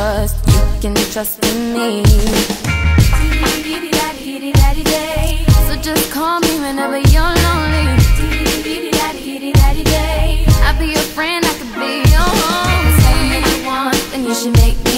trust, you can trust in me. So just call me whenever you're lonely. I'll be your friend, I could be your home. Say what you want, then you should make me